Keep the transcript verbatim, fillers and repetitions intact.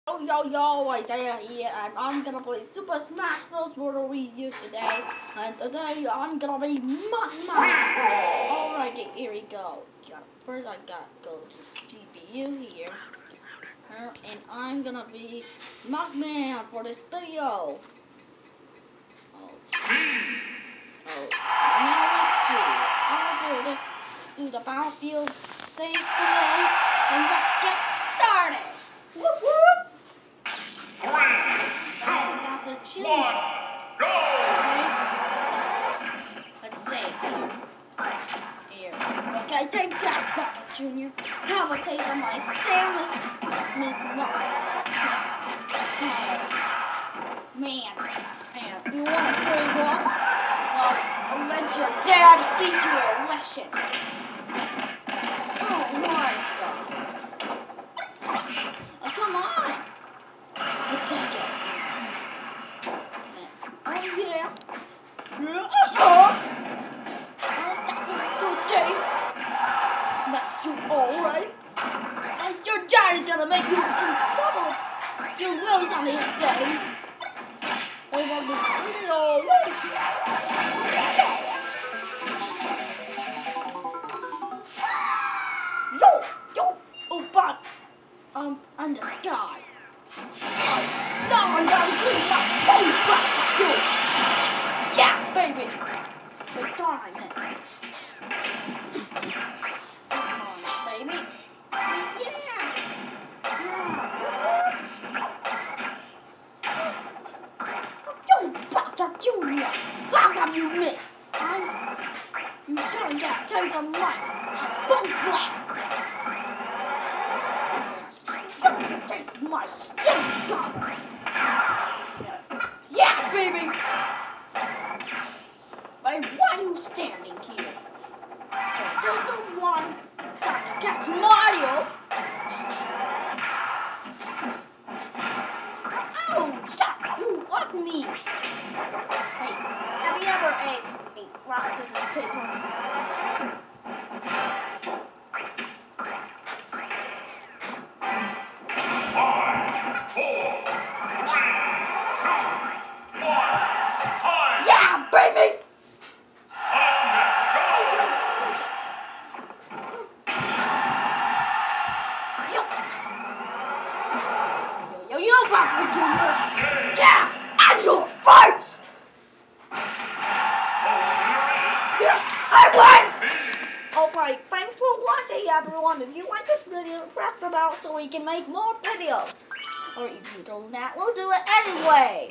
Yo, yo, yo, Isaiah here, and I'm gonna play Super Smash Bros. World Review today, and today I'm gonna be Mugman. Alrighty, here we go. First I gotta go to the G P U here, and I'm gonna be Mugman for this video. Oh, oh. Now let's see, I'll do this, do the battlefield stage today, and let's get started. Whoop whoop! One, go! Okay. Let's say it here. Here. Okay, take that, Bowser Junior Have a taste of my Samus Miss Miss Man. Man, you want to trade off? Well, I'll let your daddy teach you a lesson. Oh, nice go. Oh, come on. Let's take it. Oh yeah. Uh-oh. Oh, that's a good game. That's you alright. And your daddy's gonna make you in trouble. You lose on this day. Over this video. Yo, yo, oh, but um, in the sky. Now I'm gonna do my own back to you. Yeah, baby. The diamonds. Come on, baby. Yeah. Yeah. You Bowser Junior How come you miss? Huh? You didn't get a taste of my bone blast. Taste my skin scalper. Yeah, baby. But why are you standing here? You're the one trying to catch Mario. Oh, stop! You want me? Hey, have you ever ate, ate rock, scissors, paper? Baby! Yo! Yo, yo, yo, Bowser Junior Yeah! And your face! Yeah, I win! Alright, thanks for watching, everyone. If you like this video, press the bell so we can make more videos. Or if you don't, that we'll do it anyway.